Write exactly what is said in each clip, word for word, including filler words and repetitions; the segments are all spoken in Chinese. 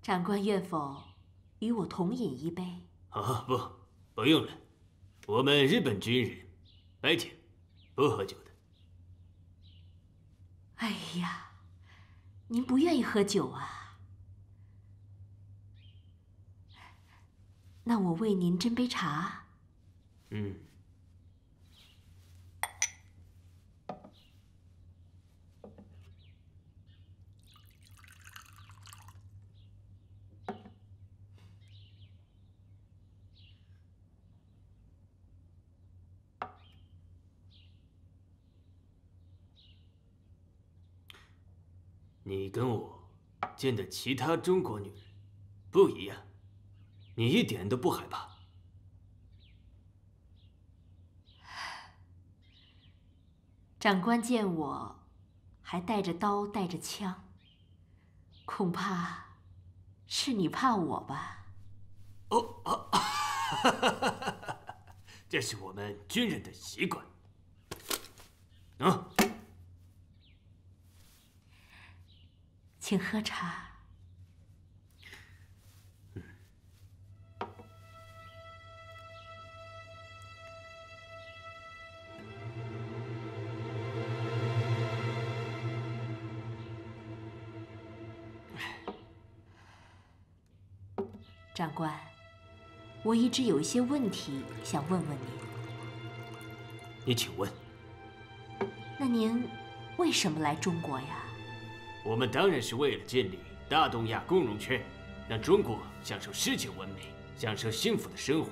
长官愿否与我同饮一杯？ 啊，不，不用了。我们日本军人白天不喝酒的。 哎呀，您不愿意喝酒啊？那我为您斟杯茶。 嗯。 你跟我见的其他中国女人不一样，你一点都不害怕。 长官见我还带着刀带着枪，恐怕是你怕我吧？ 哦啊！这是我们军人的习惯。啊。 请喝茶。 嗯。 长官，我一直有一些问题想问问您。 你请问。 那您为什么来中国呀？ 我们当然是为了建立大东亚共荣圈，让中国享受世界文明，享受幸福的生活。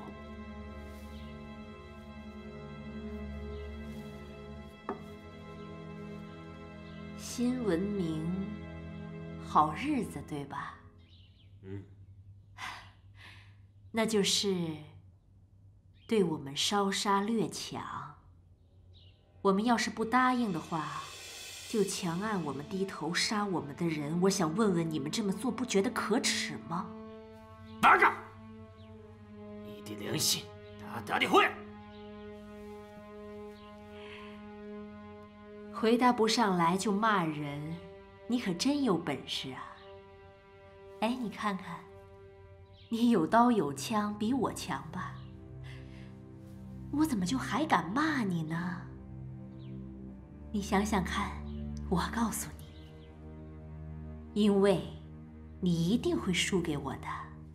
新文明，好日子，对吧？ 嗯。 那就是对我们烧杀掠抢。我们要是不答应的话。 就强按我们低头，杀我们的人。我想问问你们这么做不觉得可耻吗？ 八嘎！你的良心大大的坏！ 回答不上来就骂人，你可真有本事啊！哎，你看看，你有刀有枪，比我强吧？我怎么就还敢骂你呢？你想想看。 我告诉你，因为你一定会输给我的。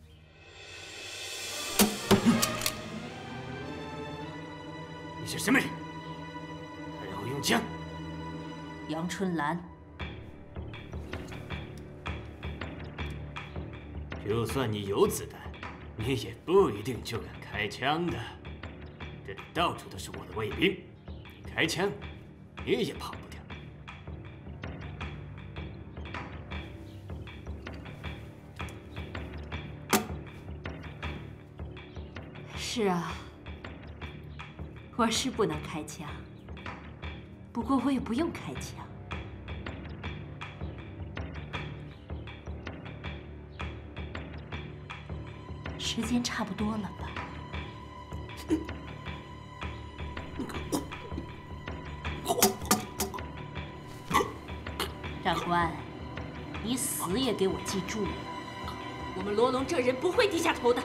你是什么人？还会用枪？ 杨春兰。 就算你有子弹，你也不一定就敢开枪的。这里到处都是我的卫兵，你开枪，你也跑不掉。 是啊，我是不能开枪，不过我也不用开枪。时间差不多了吧？长官，你死也给我记住了，我们罗龙这人不会低下头的。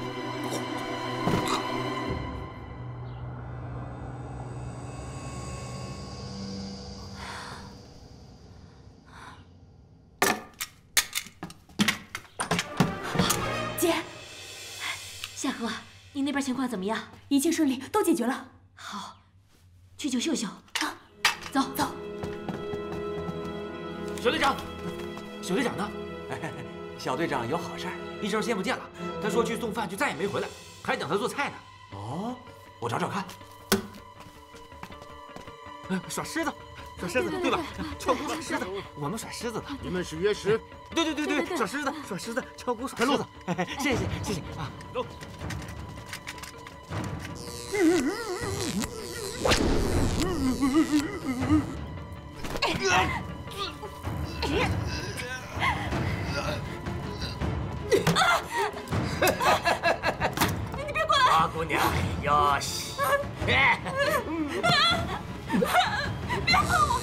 夏荷，你那边情况怎么样？ 一切顺利，都解决了。 好，去救秀秀。啊，走走。 小队长，小队长呢？小队长有好事儿，一周先不见了。他说去送饭，就再也没回来，还等他做菜呢。哦，我找找看。耍狮子，耍狮子，对吧？敲鼓耍狮子，我们耍狮子的。 你们是约时？ 对对对对，耍狮子，耍狮子，敲鼓耍狮子。谢谢谢谢啊。走。 你别过来！ 花姑娘，哟西！别碰我！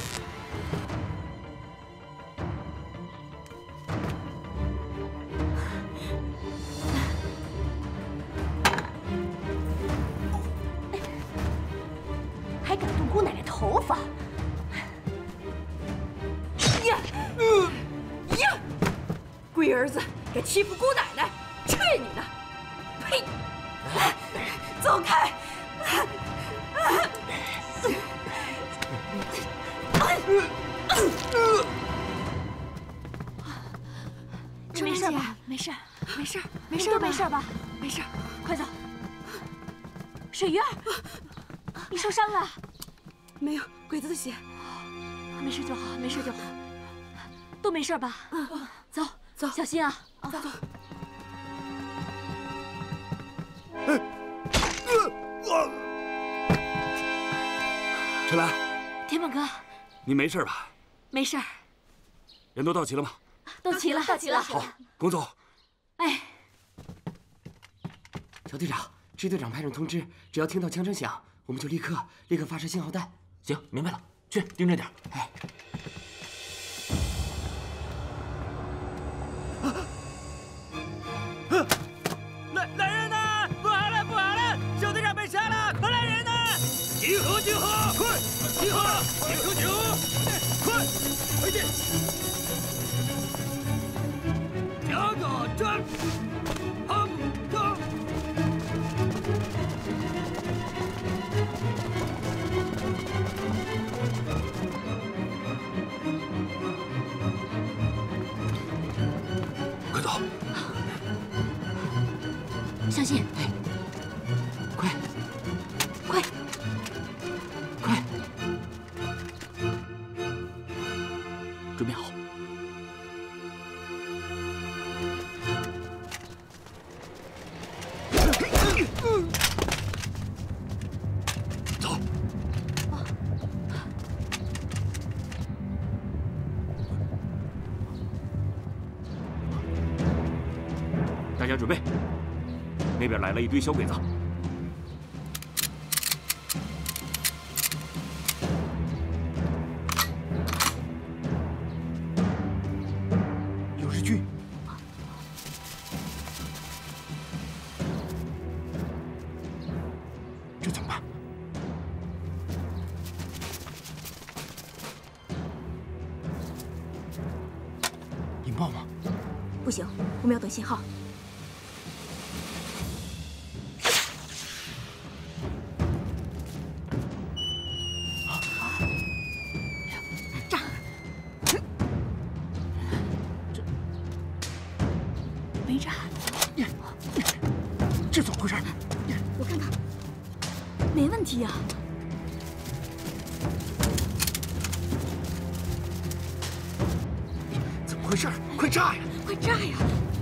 头发。呀，呀！龟儿子敢欺负姑奶奶，去你的！呸！走开！ 你没事吧？没事，没事，没事，都没事吧？没事，快走。水鱼儿，你受伤了？ 没有，鬼子的血。 没事就好，没事就好，都没事吧？嗯，走走，小心啊！走走。 陈兰， 天棒哥， 你没事吧？ 没事。 人都到齐了吗？ 都齐了，到齐了。 好，龚总。 哎， 小队长，支队长派人通知，只要听到枪声响，我们就立刻立刻发射信号弹。 行，明白了，去盯着点。哎。 来来人呐！不好了不好了，小队长被杀了！快来人呐！集合集合，快！集合集合集合，快！快点！加个战，好走！ 快走！ 小心！ 快， 快， 快！ 准备好。走。大家准备。那边来了一堆小鬼子。有日军。这怎么办？引爆吗？ 不行，我们要等信号。 没炸。 这怎么回事？ 我看看，没问题呀。 怎么回事？快炸呀！ 快炸呀！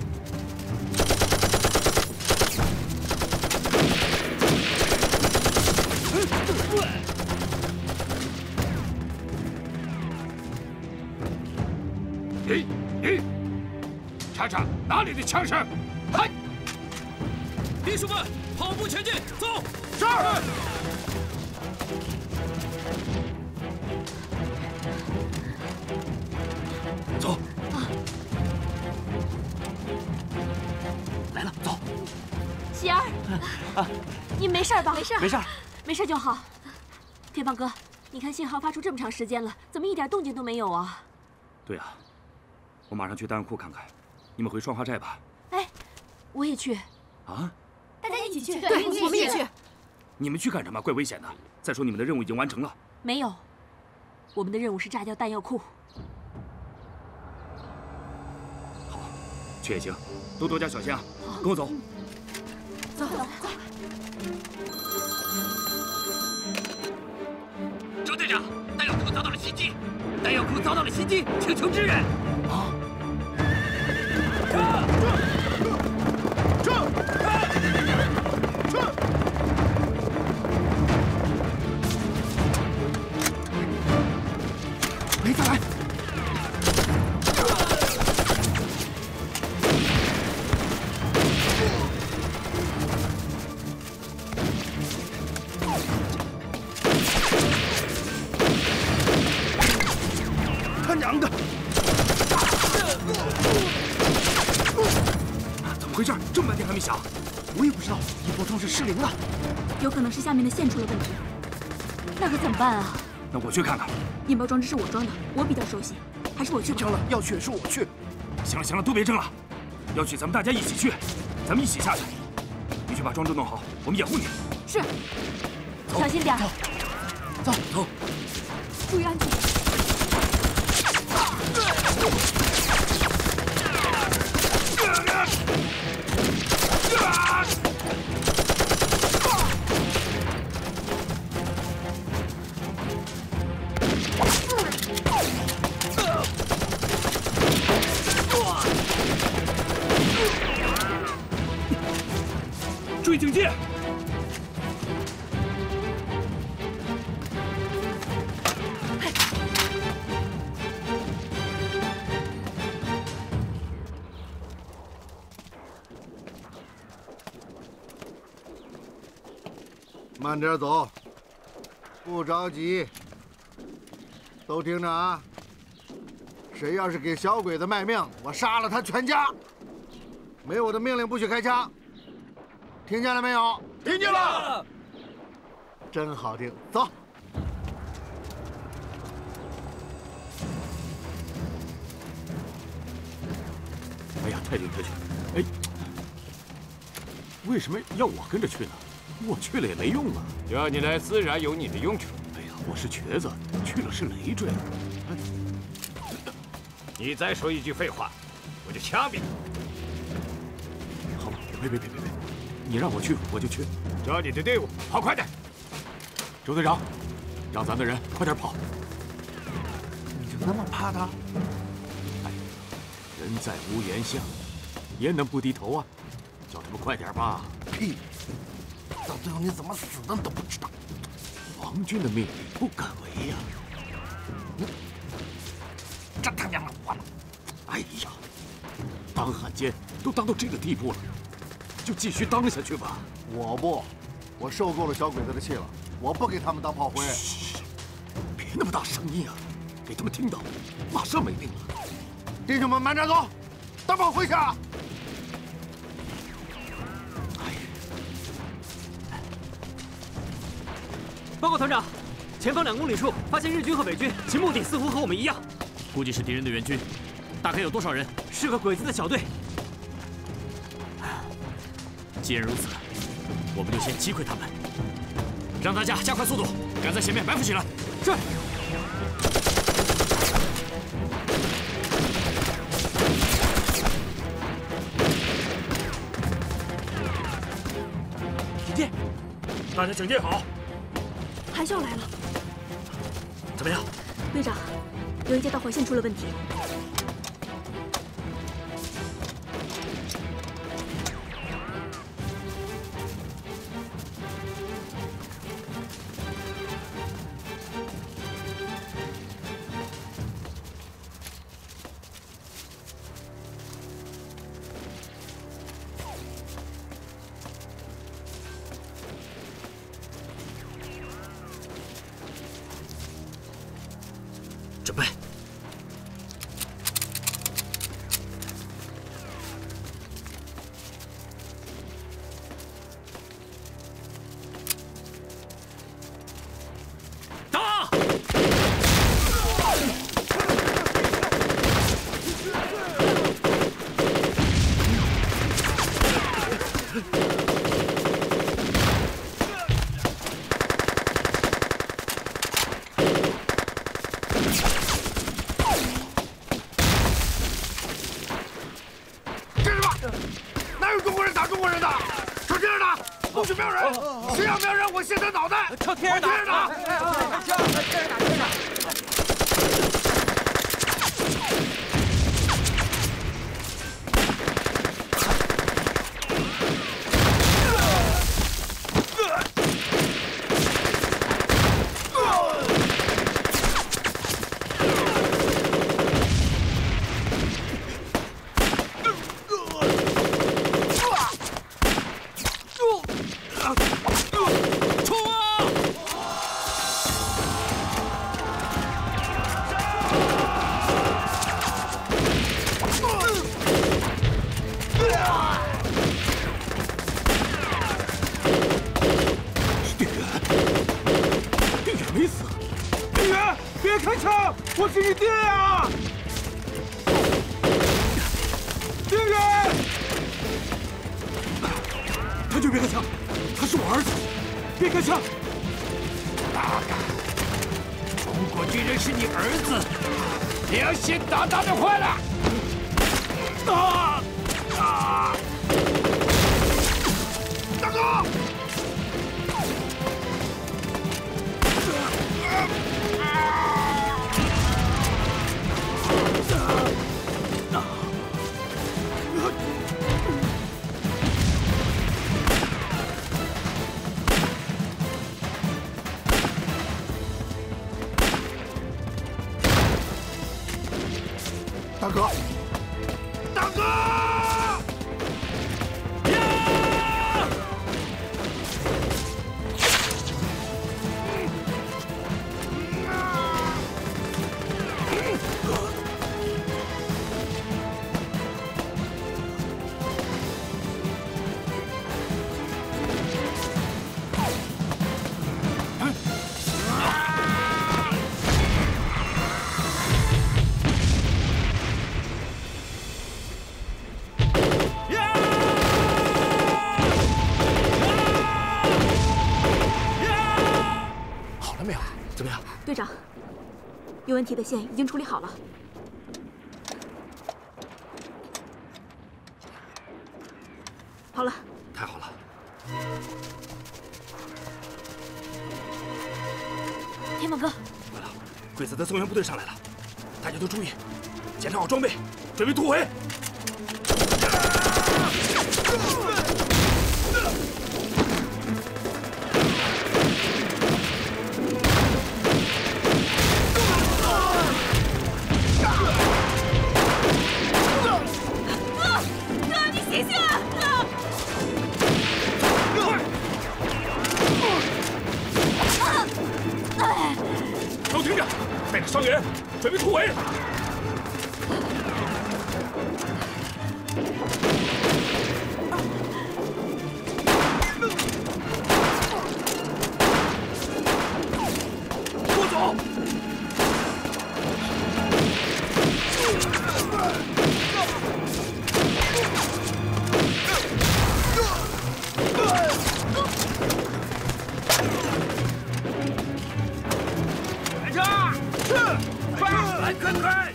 你你，查查哪里的枪声？嗨！ 兵士们，跑步前进，走！ 是。走。 啊！ 来了，走。 喜儿，啊，你没事吧？ 没事， 没事， 没事就好。天棒哥，你看信号发出这么长时间了，怎么一点动静都没有啊？ 对啊，我马上去弹药库看看。你们回双花寨吧。 哎，我也去。 啊？ 大家一起去。 对， 我们也去。 你们去干什么？怪危险的。再说你们的任务已经完成了。 没有，我们的任务是炸掉弹药库。 好，去也行，都多加小心啊。跟我走。 走走。 周队长，弹药库遭到了袭击，弹药库遭到了袭击，请求支援。 啊！ 撤！撤！撤！ 没再来。他娘的！怎么回事？这么半天还没响？我也不知道，引爆装置失灵了。 有可能是下面的线出了问题。 那可怎么办啊？ 那我去看看。 引爆装置是我装的，我比较熟悉，还是我去吧。 成了，要去是我去。行了行了，都别争了，要去咱们大家一起去，咱们一起下去。你去把装置弄好，我们掩护你。 是。 小心点。 走走。 注意安全。 注意警戒！ 慢点走，不着急。都听着啊！谁要是给小鬼子卖命，我杀了他全家！没我的命令不许开枪。 听见了没有？ 听见了。 真好听，走。 哎呀，太君太君，哎，为什么要我跟着去呢？我去了也没用啊。 叫你来自然有你的用处。 哎呀，我是瘸子，去了是累赘。哎， 你再说一句废话，我就枪毙你。 好吧，别别别别别。 你让我去，我就去。 叫你的队伍跑快点！ 周队长，让咱的人快点跑。 你就那么怕他？ 哎，人在屋檐下，焉能不低头啊？叫他们快点吧。 屁！到最后你怎么死的都不知道。 皇军的命令不敢违呀。 你这他娘的活了！ 哎呀，当汉奸都当到这个地步了。 就继续当下去吧。 我不，我受够了小鬼子的气了，我不给他们当炮灰。 别那么大声音啊，给他们听到，马上没命了。 弟兄们，慢点走，当炮回下。 哎，报告团长，前方两公里处发现日军和美军，其目的似乎和我们一样， 估计是敌人的援军，大概有多少人？ 是个鬼子的小队。 既然如此，我们就先击溃他们，让大家加快速度，赶在前面埋伏起来。 是。 警戒！大家警戒好！ 海啸来了。 怎么样？ 队长，有一节导火线出了问题。 准备。打！ 不许瞄人！谁要瞄人，我卸他脑袋！ 朝天上打！ 天上打！ 天上打！天上打！天上打！ 冲啊！ 我是你爹呀！病人，太君别开枪，他是我儿子，别开枪！ 大胆！如果军人是你儿子，良心大大的坏了！啊啊！大哥！ 大哥， 大哥！呀！ 队长，有问题的线已经处理好了。好了， 太好了。 天猛哥， 快了，鬼子的增援部队上来了，大家都注意，检查好装备，准备突围。 都听着，带着伤员准备突围。拖走。来，快快！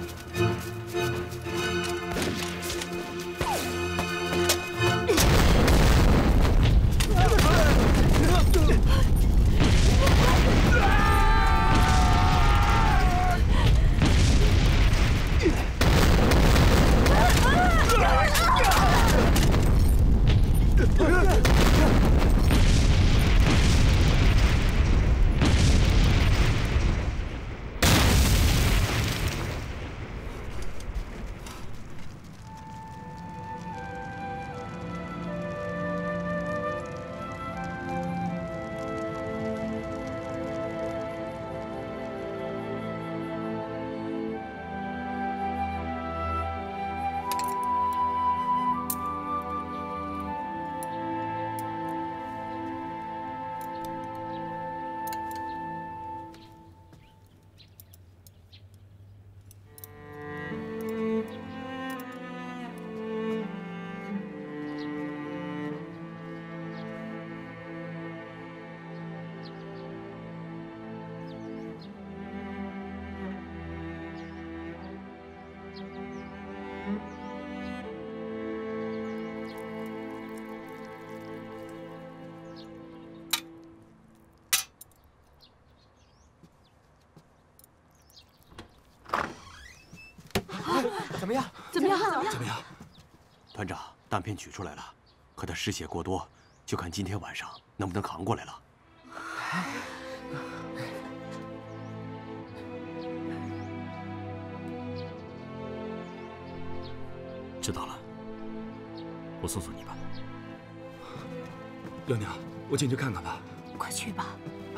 怎么样？ 怎么样？ 怎么样？ 团长，弹片取出来了，可他失血过多，就看今天晚上能不能扛过来了。知道了，我送送你吧。 娘娘，我进去看看吧。 快去吧。 哎。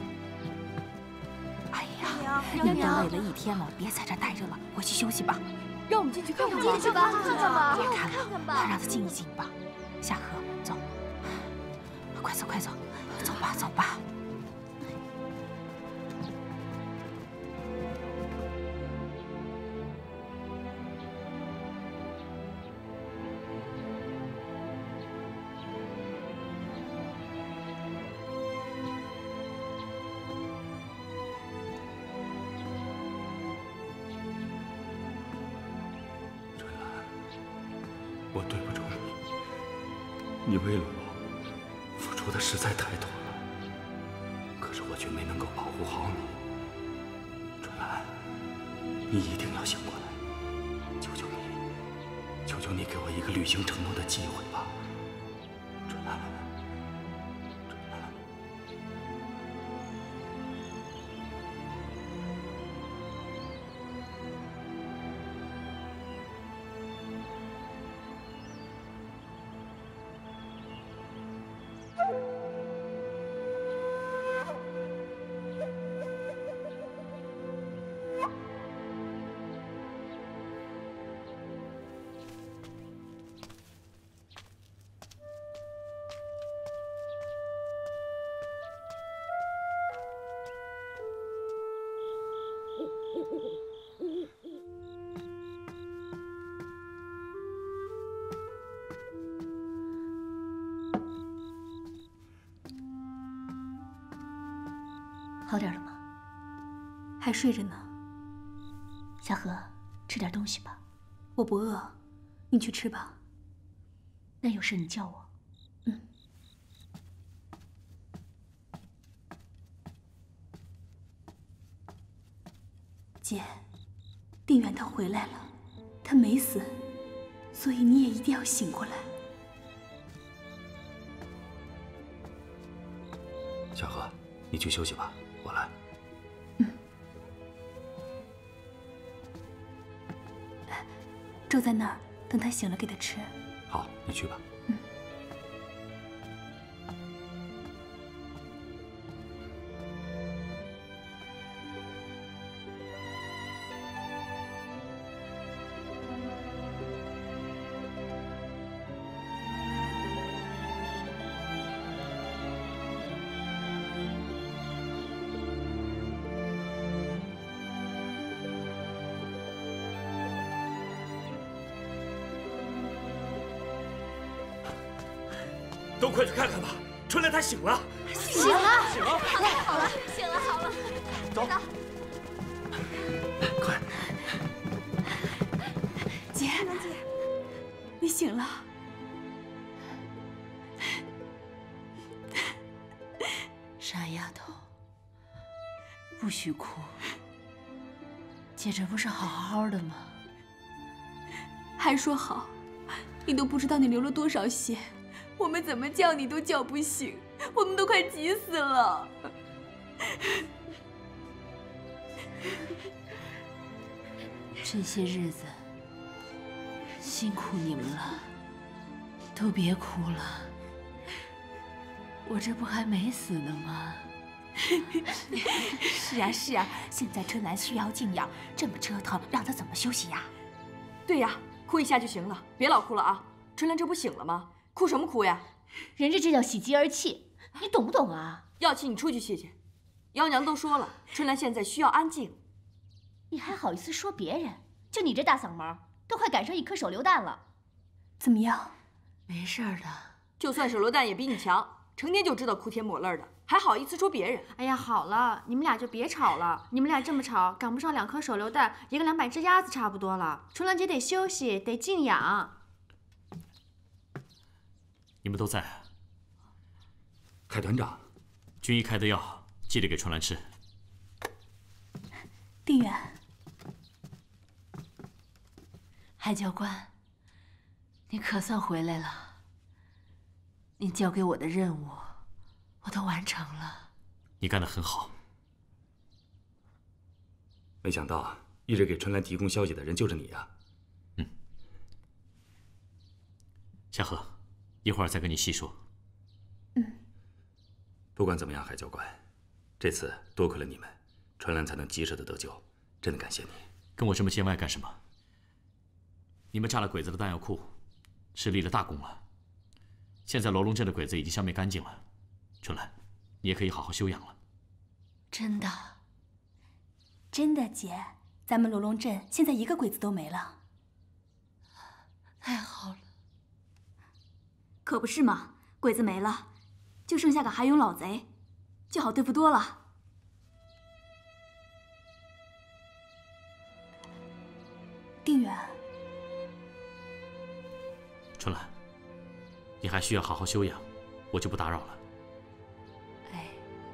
哎呀，娘娘累了一天了，别在这待着了，回去休息吧。让我们进去看看吧。 进去吧，看看吧， 别看了， 吧， 让他静一静吧。下河，走，快走快走，走吧走吧。 你为了我付出的实在太多了，可是我却没能够保护好你。春兰，你一定要醒过来！求求你，求求你给我一个履行承诺的机会吧，春兰。 好点了吗？还睡着呢。小何，吃点东西吧。我不饿，你去吃吧。那有事你叫我。嗯。姐，定远他回来了，他没死，所以你也一定要醒过来。 小何，你去休息吧。 我来。 嗯。粥在那儿，等他醒了给他吃。 好，你去吧。 嗯。 都快去看看吧，春兰她醒了， 醒了， 醒了， 太好了，醒了，好了， 走，快， 姐，兰姐，你醒了， 傻丫头，不许哭，姐这不是好好的吗？ 还说好，你都不知道你流了多少血。 我们怎么叫你都叫不醒，我们都快急死了。 这些日子辛苦你们了，都别哭了。我这不还没死呢吗？ 是啊是啊，现在春兰需要静养，这么折腾，让她怎么休息呀？ 对呀，哭一下就行了，别老哭了啊！春兰这不醒了吗？ 哭什么哭呀？ 人家这叫喜极而泣，你懂不懂啊？ 要气你出去气去。幺娘都说了，春兰现在需要安静。 你还好意思说别人？就你这大嗓门，都快赶上一颗手榴弹了。 怎么样？ 没事的。 就算手榴弹也比你强，成天就知道哭天抹泪的，还好意思说别人？ 哎呀，好了，你们俩就别吵了。你们俩这么吵，赶不上两颗手榴弹，一个两百只鸭子差不多了。春兰姐得休息，得静养。 你们都在啊？ 凯团长， 军医开的药，记得给春兰吃。 定远， 海教官，你可算回来了。你交给我的任务，我都完成了。 你干得很好。 没想到一直给春兰提供消息的人就是你呀。 嗯。夏荷。 一会儿再跟你细说。 嗯。 不管怎么样，海教官，这次多亏了你们，春兰才能及时的得救，真的感谢你。 跟我这么见外干什么？你们炸了鬼子的弹药库，是立了大功了。现在罗龙镇的鬼子已经消灭干净了，春兰，你也可以好好休养了。 真的？ 真的，姐，咱们罗龙镇现在一个鬼子都没了。 太好了。 可不是嘛，鬼子没了，就剩下个韩勇老贼，就好对付多了。定远， 春兰， 你还需要好好休养，我就不打扰了。 哎，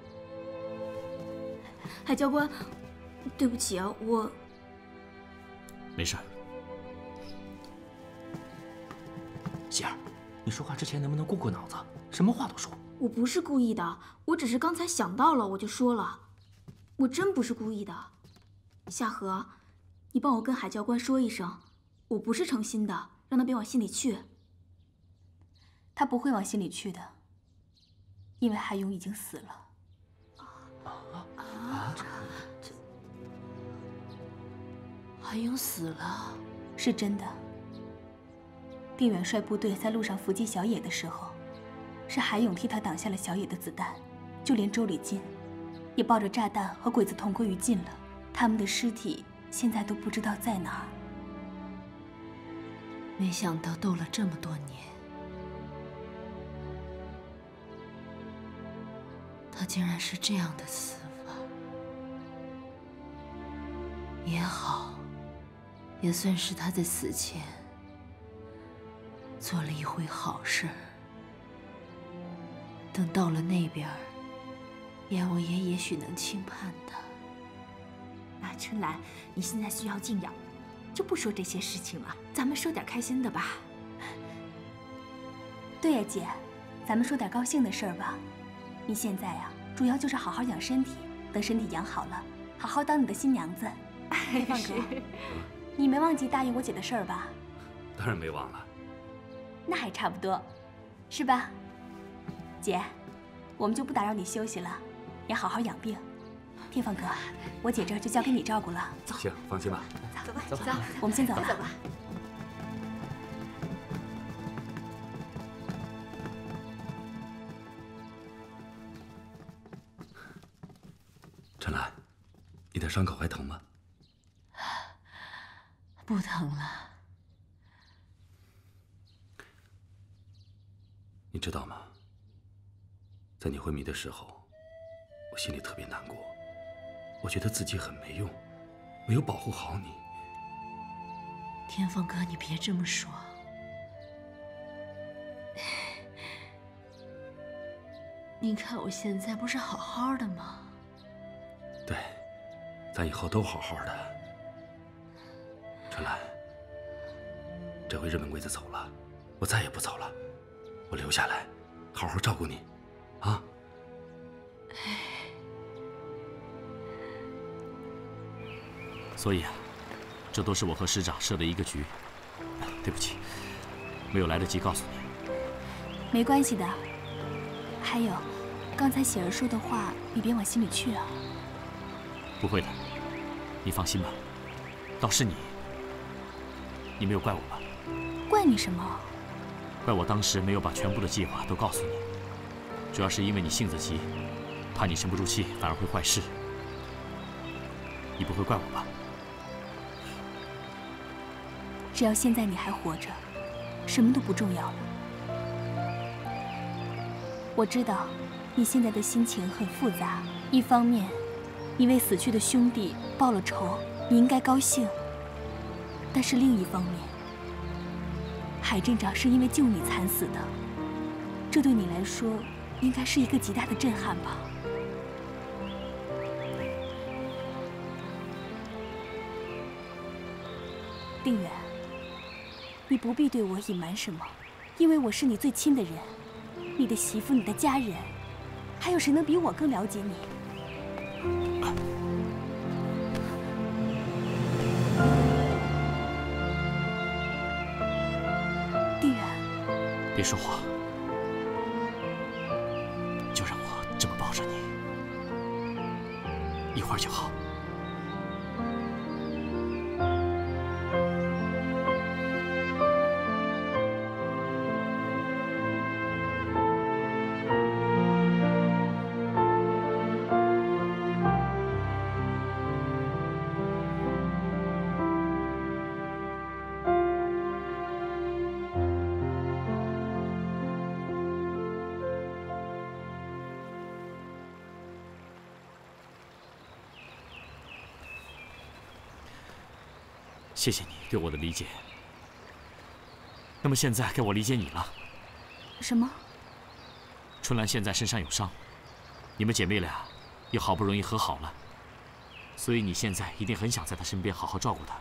海教官，对不起啊，我没事儿。 喜儿，你说话之前能不能过过脑子？什么话都说。 我不是故意的，我只是刚才想到了，我就说了，我真不是故意的。夏荷，你帮我跟海教官说一声，我不是诚心的，让他别往心里去。 他不会往心里去的，因为海勇已经死了。啊！这海勇死了，是真的。定远率部队在路上伏击小野的时候，是海勇替他挡下了小野的子弹，就连周礼金也抱着炸弹和鬼子同归于尽了。他们的尸体现在都不知道在哪儿。没想到斗了这么多年，他竟然是这样的死法。也好，也算是他在死前做了一回好事。等到了那边，阎王爷也许能轻判他。啊，春兰，你现在需要静养，就不说这些事情了，咱们说点开心的吧。对呀，姐，咱们说点高兴的事儿吧。你现在呀，主要就是好好养身体，等身体养好了，好好当你的新娘子。天放哥，你没忘记答应我姐的事儿吧？ 当然没忘了。 那还差不多，是吧？姐，我们就不打扰你休息了，也好好养病。天放哥，我姐这儿就交给你照顾了。走， 行，放心吧。 走吧，走吧，我们先走了。走吧。 陈兰，你的伤口还疼吗？ 不疼了。 你知道吗？在你昏迷的时候，我心里特别难过。我觉得自己很没用，没有保护好你。 天放哥，你别这么说。你看我现在不是好好的吗？ 对，咱以后都好好的。春兰，这回日本鬼子走了，我再也不走了，我留下来，好好照顾你，啊。 所以啊，这都是我和师长设的一个局。对不起，没有来得及告诉你。 没关系的。还有，刚才喜儿说的话，你别往心里去啊。 不会的，你放心吧。倒是你，你没有怪我吧？ 怪你什么？ 怪我当时没有把全部的计划都告诉你。主要是因为你性子急，怕你沉不住气，反而会坏事。你不会怪我吧？ 只要现在你还活着，什么都不重要了。我知道你现在的心情很复杂，一方面你为死去的兄弟报了仇，你应该高兴；但是另一方面，海镇长是因为救你惨死的，这对你来说应该是一个极大的震撼吧。定远，你不必对我隐瞒什么，因为我是你最亲的人，你的媳妇，你的家人，还有谁能比我更了解你？定远， 别说话，就让我这么抱着你，一会儿就好。谢谢你对我的理解。那么现在该我理解你了。 什么？ 春兰现在身上有伤，你们姐妹俩又好不容易和好了，所以你现在一定很想在她身边好好照顾她。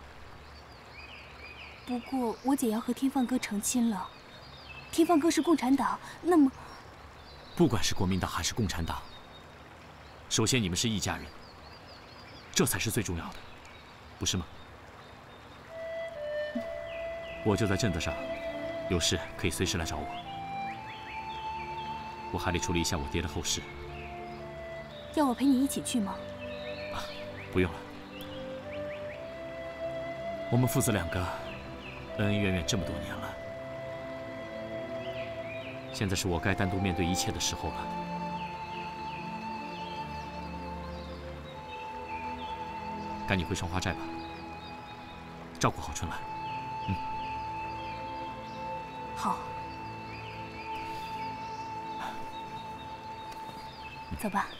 不过我姐要和天放哥成亲了，天放哥是共产党，那么…… 不管是国民党还是共产党，首先你们是一家人，这才是最重要的，不是吗？我就在镇子上，有事可以随时来找我。我还得处理一下我爹的后事。 要我陪你一起去吗？ 啊，不用了。我们父子两个恩恩怨怨这么多年了，现在是我该单独面对一切的时候了。赶紧回双花寨吧，照顾好春兰。嗯。 好。走吧。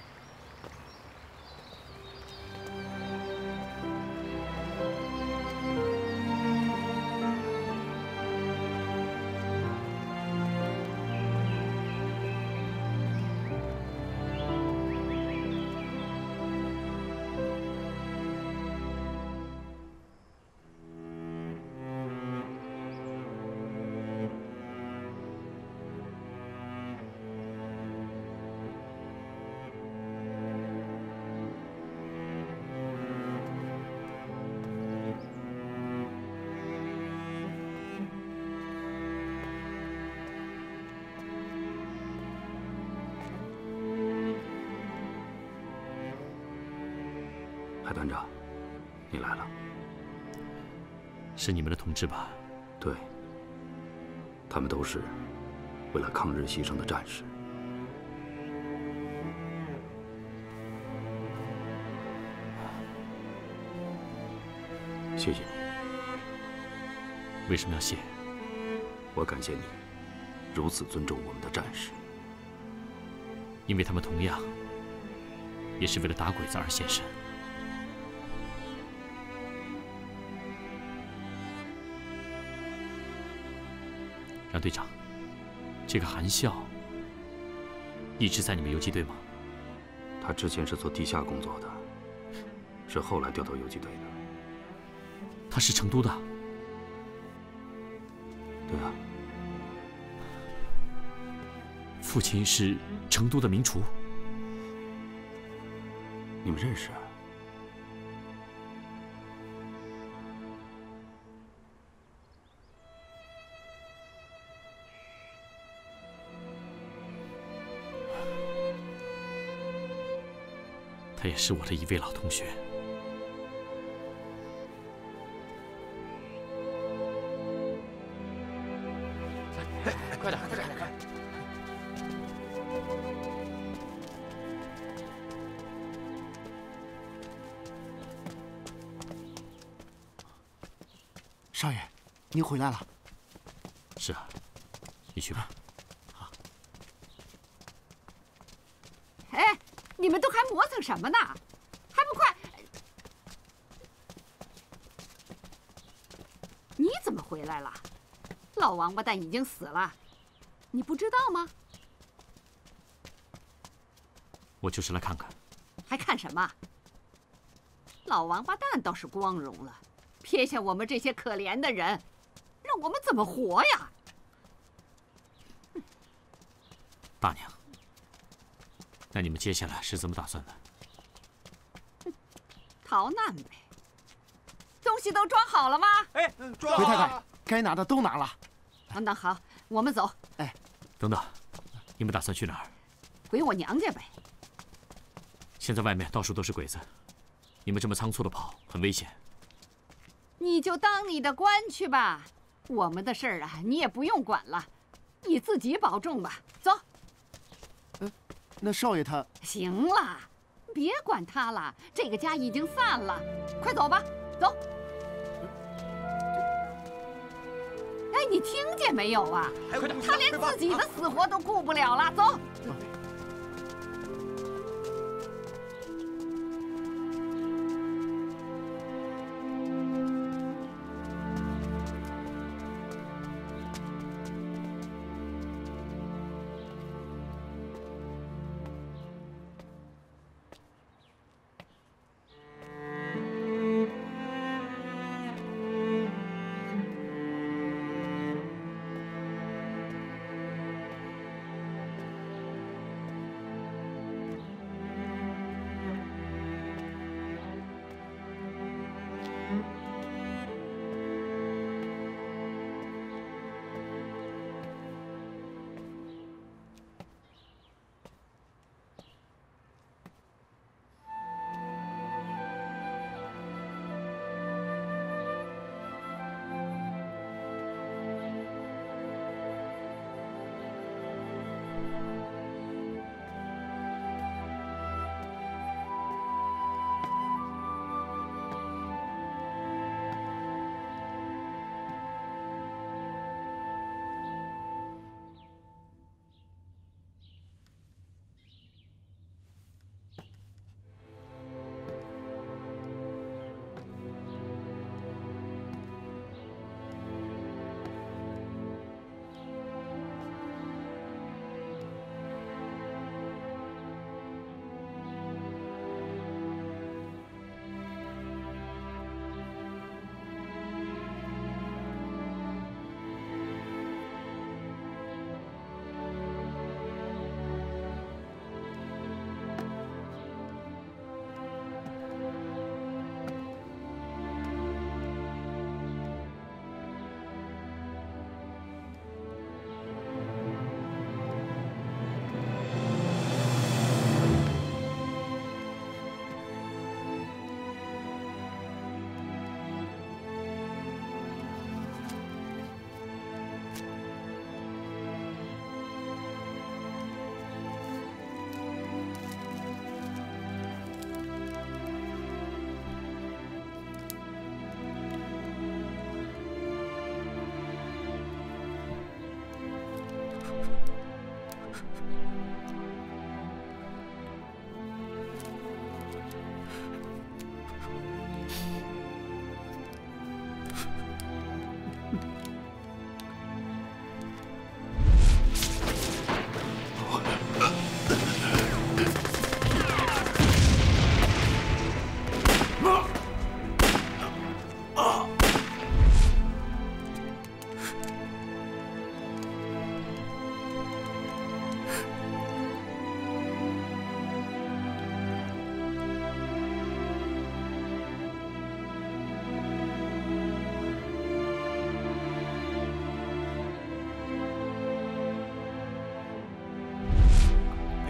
海团长，你来了。 是你们的同志吧？ 对，他们都是为了抗日牺牲的战士。谢谢你。 为什么要谢？ 我感谢你如此尊重我们的战士， 因为他们同样也是为了打鬼子而献身。杨队长，这个韩笑一直在你们游击队吗？ 他之前是做地下工作的，是后来调到游击队的。 他是成都的？ 对啊。 父亲是成都的名厨？ 你们认识啊？ 他也是我的一位老同学。 快点，快点，快！ 少爷，您回来了。 是啊，你去吧。好。 哎，你们都还磨蹭什么呢？还不快！你怎么回来了？老王八蛋已经死了，你不知道吗？ 我就是来看看。 还看什么？老王八蛋倒是光荣了，撇下我们这些可怜的人，让我们怎么活呀？ 大娘，那你们接下来是怎么打算的？ 逃难呗。东西都装好了吗？ 哎，装好了。回太太，该拿的都拿了。 那好，我们走。 哎， 等等，你们打算去哪儿？ 回我娘家呗。 现在外面到处都是鬼子，你们这么仓促的跑，很危险。 你就当你的官去吧，我们的事儿啊，你也不用管了，你自己保重吧。走。 呃，那少爷他…… 行了，别管他了，这个家已经散了，快走吧，走。哎，你听见没有啊？他连自己的死活都顾不了了，走。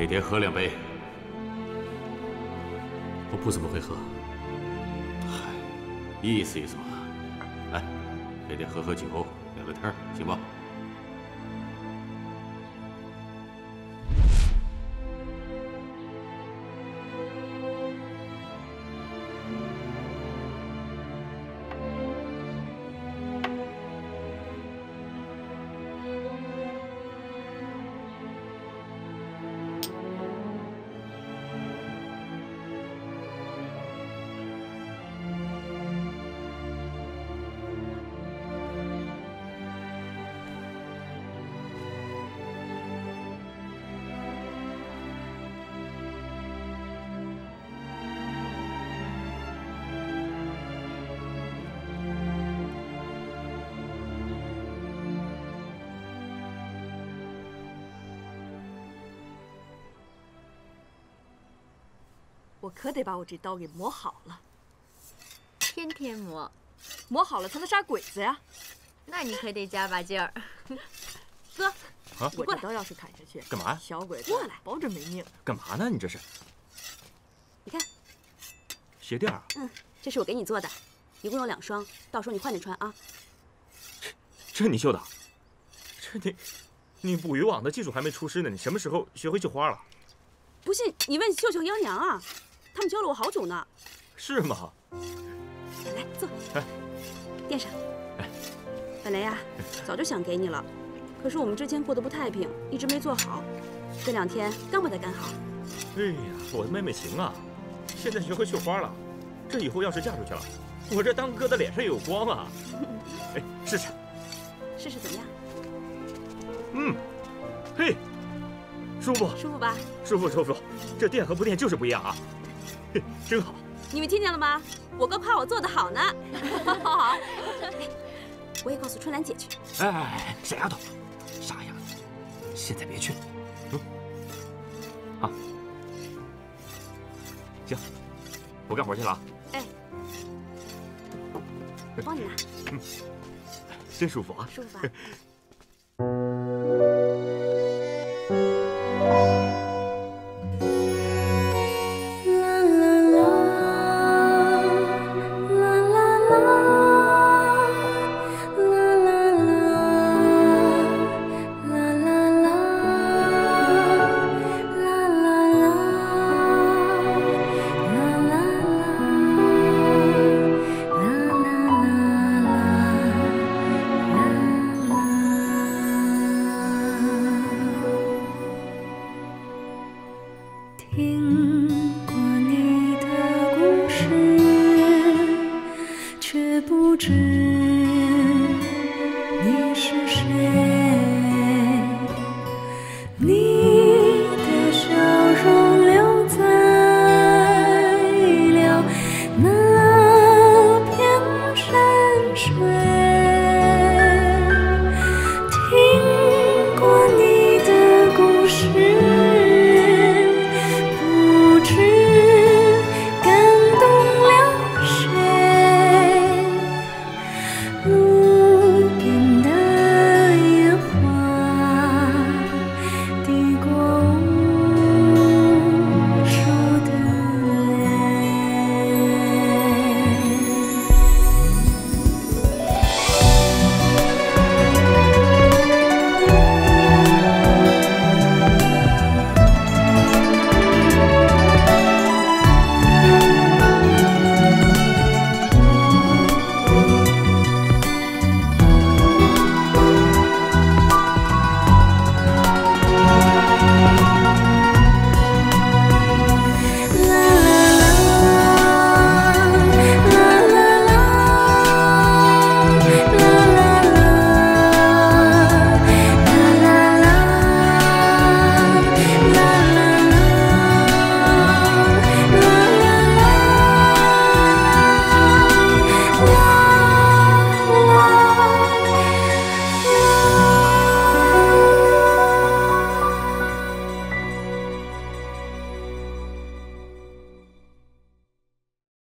陪爹喝两杯。 我不怎么会喝。 嗨，意思意思嘛。来，陪爹喝喝酒，聊聊天，行不？ 我可得把我这刀给磨好了， 天天磨， 磨好了才能杀鬼子呀。 那你可得加把劲儿。 哥， 啊， 我这刀要是砍下去， 干嘛？ 小鬼过来，保准没命。 干嘛呢？你这是？ 你看， 鞋垫啊。 嗯，这是我给你做的，一共有两双，到时候你换着穿啊。 这你绣的？这你，你捕鱼网的技术还没出师呢，你什么时候学会绣花了？ 不信你问秀秀幺娘啊，他们教了我好久呢。 是吗？ 来坐， 哎， 垫上。哎，本来呀，早就想给你了，可是我们之间过得不太平，一直没做好。这两天刚把它干好。 哎呀，我的妹妹行啊，现在学会绣花了，这以后要是嫁出去了，我这当哥的脸上有光啊！哎，试试， 试试怎么样？ 嗯，嘿。 舒服， 舒服吧？ 舒服，舒服。这垫和不垫就是不一样啊，嘿，真好。 你们听见了吗？我哥夸我做的好呢。好好，我也告诉春兰姐去。 哎哎哎，傻丫头，傻丫头，现在别去。嗯，好，行，我干活去了啊。 哎，我帮你拿。 嗯，真舒服啊。 舒服吧？ 不知